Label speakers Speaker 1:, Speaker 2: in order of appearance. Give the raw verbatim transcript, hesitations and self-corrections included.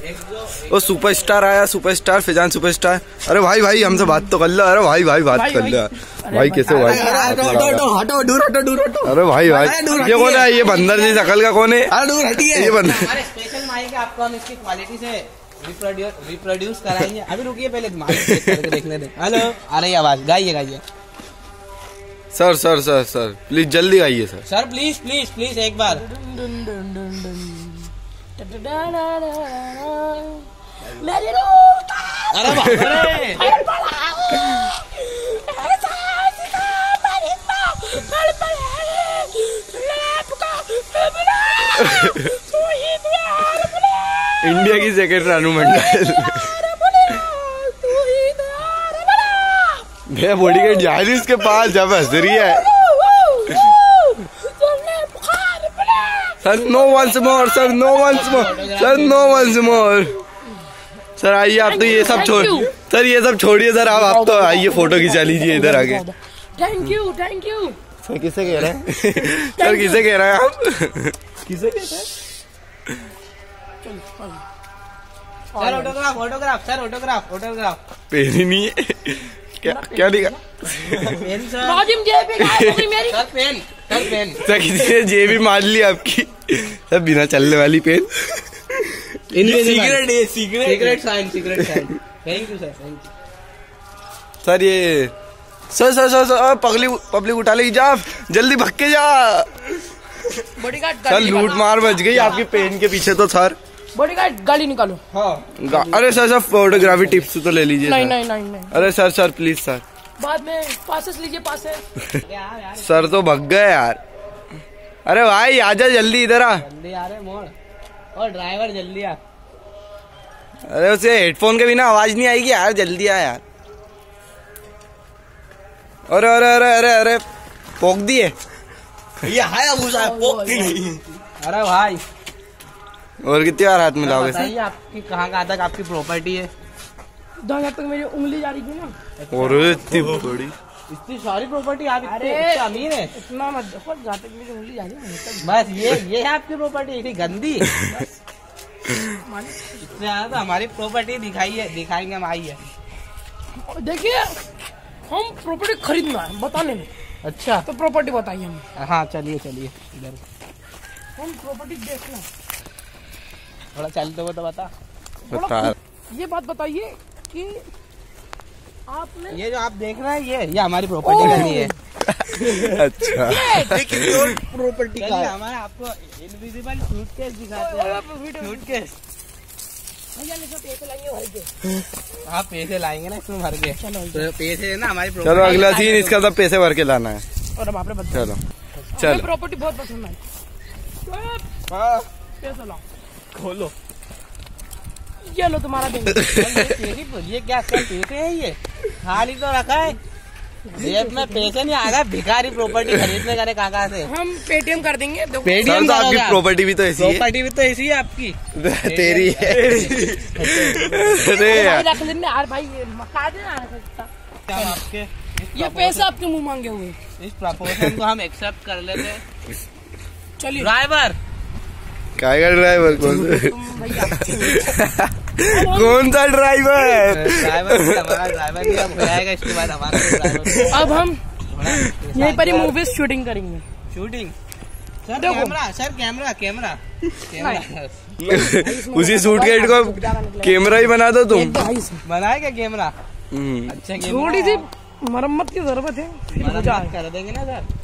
Speaker 1: वो सुपरस्टार आया, superstar Fizaan superstar. अरे भाई भाई हमसे बात तो कर लो। अरे भाई भाई बात कर लो भाई। कैसे भाई? अरे भाई भाई ये कौन है? ये बंदर जी शकल का कौन है? ये बंदर
Speaker 2: स्पेशल माइक है, आपको हम इसकी क्वालिटी से रिप्रोड्यूस कराएंगे। अभी रुकिए, पहले देखने दे। हेलो, आ रही आवाज? गाइए गाइए।
Speaker 1: Sir sir sir sir please जल्दी आइए sir.
Speaker 2: Sir please please please एक बार। अरे बाप रे।
Speaker 1: इंडिया की सेकंड रानू मंडल। मैं बॉडी गार्ड जा रही इसके पास, जब हंस रही है। Sir no once more, sir no once more, sir no once more. Sir आइए आप तो ये सब छोड़, सर ये सब छोड़िए सर। आप आप तो आइए फोटो खिंचा लीजिए इधर आके।
Speaker 3: Thank you thank you.
Speaker 1: Sir किसे कह रहे हैं? सर किसे कह रहे हैं आप? किसे कहते हैं?
Speaker 2: Sir autograph autograph sir autograph autograph.
Speaker 1: Pen ही नहीं है क्या? क्या लिखा?
Speaker 2: Pen sir.
Speaker 3: नाजिम जेब में गायब हो गई मेरी।
Speaker 2: Sir pen, sir pen.
Speaker 1: Sir किसी ने जेब ही मार ली आपकी। सर बिना चलने वाली पेन।
Speaker 2: सीक्रेट है, secret secret sign, secret sign. Thank you sir, thank you
Speaker 1: sir. ये sir sir sir sir public public उठा लेगी, जा जल्दी भग के जा।
Speaker 3: बॉडीगार्ड
Speaker 1: सर लूट मार बच गई आपकी पेन के पीछे तो सर।
Speaker 3: बॉडीगार्ड गाड़ी निकालो।
Speaker 1: हाँ अरे सर सर फोटोग्राफी टिप्स तो ले लीजिए।
Speaker 3: नहीं नहीं नहीं नहीं।
Speaker 1: अरे सर सर प्लीज सर।
Speaker 3: बाद में पासेस लीजिए, पासेस।
Speaker 1: सर तो भग गए यार। अरे भाई आजा जल्दी इधर आ।
Speaker 2: जल्दी आ रहे मोड़। और ड्राइवर जल्दी आ।
Speaker 1: अरे उसे हेडफोन के बिना आवाज नहीं आएगी यार, जल्दी आ यार। अरे अरे अरे अरे अरे पोक दिए
Speaker 2: ये हायाबुसा पोक दी। अरे भाई
Speaker 1: और कितनी बार हाथ मिलाओगे?
Speaker 2: बताइए आपकी कहाँ कहाँ तक आपकी प्रॉपर्टी है?
Speaker 3: जहाँ तक मेरी उंगली जा रही थी ना।
Speaker 1: और इतनी बड़ी
Speaker 2: इतनी सारी प्रॉपर्टी, आप इतने अमीर है?
Speaker 3: इतना मत देखो, जहाँ तक मेरी उंगली जा रही है
Speaker 2: बस ये ये है आपकी प्रॉपर्टी, इतनी गंदी। इससे तो हमारी प्रॉपर्टी दिखाइए, दिखाएंगे हम। आइए
Speaker 3: देखिए, हम प्रॉपर्टी खरीदना है बताने में।
Speaker 2: अच्छा
Speaker 3: तो प्रॉपर्टी बताइए हमें।
Speaker 2: हाँ चलिए चलिए इधर।
Speaker 3: हम प्रॉपर्टी देखना।
Speaker 2: थोड़ा चलते हो तो बता
Speaker 1: बता।
Speaker 3: ये बात बताइए कि आपने
Speaker 2: ये जो आप देख रहे हैं, ये ये हमारी प्रॉपर्टी नहीं है।
Speaker 1: अच्छा
Speaker 2: प्रॉपर्टी का हमारा आपको इनविजिबल सूटकेस दिखाते हैं। सूटकेस
Speaker 3: पैसे लाएंगे भर के।
Speaker 2: आप पैसे लाएंगे ना इसमें भर के। तो पैसे है ना हमारी।
Speaker 1: चलो अगला सीन, इसका सब पैसे भर के लाना है।
Speaker 3: और बाप रे बता।
Speaker 1: चलो चलो।
Speaker 3: प्रॉपर्टी बहुत पसंद है। पैसा लाओ,
Speaker 2: खोलो।
Speaker 3: ये लो तुम्हारा देंगे।
Speaker 2: ये क्या क्या पैसे है? ये खाली तो रखा है, जेब में पैसे नहीं आ रहा। भिखारी प्रॉपर्टी खरीदने का कहाँ से?
Speaker 3: हम पेटीएम कर देंगे।
Speaker 2: पेटीएम
Speaker 1: तो आपकी प्रॉपर्टी भी तो ऐसी है।
Speaker 2: प्रॉपर्टी भी तो ऐसी है आपकी।
Speaker 1: तेरी है। अरे
Speaker 3: रख लेने यार भाई,
Speaker 2: आपके
Speaker 3: ये पैसा आपके मुंह मांगे हुए।
Speaker 2: इस प्रपोजल को हम एक्सेप्ट कर लेते हैं।
Speaker 3: चलिए
Speaker 2: ड्राइवर।
Speaker 1: क्या कर ड्राइवर? कौन सा कौन सा ड्राइवर?
Speaker 2: ड्राइवर हमारा ड्राइवर ही अब हो जाएगा। इसके बाद हमारा ड्राइवर।
Speaker 3: अब हम यहीं पर ही मूवी शूटिंग करेंगे।
Speaker 2: Shooting sir, camera sir, camera camera
Speaker 1: उसी सूटकेस को कैमरा ही बना दो तुम।
Speaker 2: बनाए क्या कैमरा? अच्छा
Speaker 3: थोड़ी सी मरम्मत की जरूरत है,
Speaker 2: मरम्मत कर देंगे ना सर।